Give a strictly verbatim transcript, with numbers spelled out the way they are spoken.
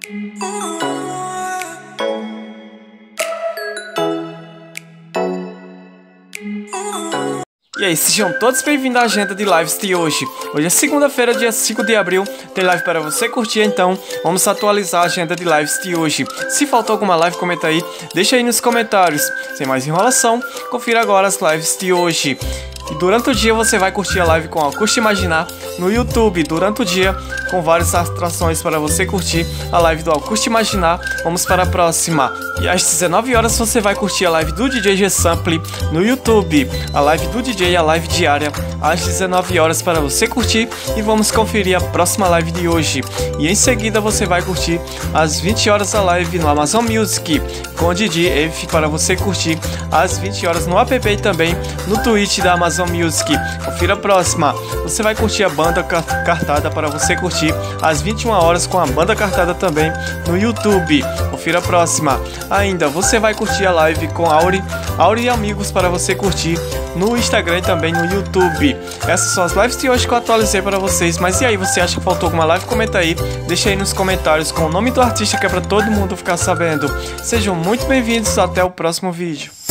E aí, sejam todos bem-vindos à agenda de lives de hoje. Hoje é segunda-feira, dia cinco de abril, tem live para você curtir, então vamos atualizar a agenda de lives de hoje. Se faltou alguma live, comenta aí, deixa aí nos comentários. Sem mais enrolação, confira agora as lives de hoje. E durante o dia você vai curtir a live com Augusto Imaginar no YouTube. Durante o dia, com várias atrações para você curtir a live do Augusto Imaginar. Vamos para a próxima. E às dezenove horas você vai curtir a live do D J G-Sample no YouTube. A live do D J, a live diária, às dezenove horas para você curtir. E vamos conferir a próxima live de hoje. E em seguida você vai curtir às vinte horas a live no Amazon Music com o D J F para você curtir às vinte horas no app e também no Twitch da Amazon Music. Confira a próxima. Você vai curtir a banda cartada para você curtir às vinte e uma horas com a banda cartada também no YouTube. Confira a próxima. Ainda você vai curtir a live com Auri, Auri e amigos para você curtir no Instagram e também no YouTube. Essas são as lives de hoje que eu atualizei para vocês. Mas e aí, você acha que faltou alguma live? Comenta aí, deixa aí nos comentários com o nome do artista que é para todo mundo ficar sabendo. Sejam muito bem-vindos, até o próximo vídeo.